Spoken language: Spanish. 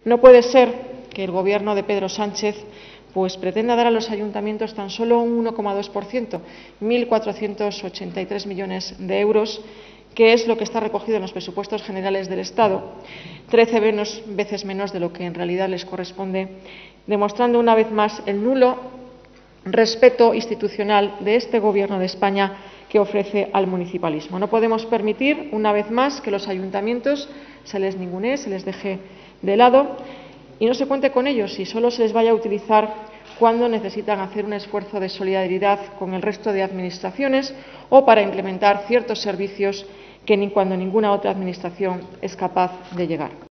No puede ser que el Gobierno de Pedro Sánchez pretenda dar a los ayuntamientos tan solo un 1,2%, 1.483 millones de euros, que es lo que está recogido en los presupuestos generales del Estado, 13 veces menos de lo que en realidad les corresponde, demostrando una vez más el nulo respeto institucional de este Gobierno de España que ofrece al municipalismo. No podemos permitir, una vez más, que los ayuntamientos se les ningunee, se les deje de lado y no se cuente con ellos y solo se les vaya a utilizar cuando necesitan hacer un esfuerzo de solidaridad con el resto de administraciones o para implementar ciertos servicios que cuando ninguna otra administración es capaz de llegar.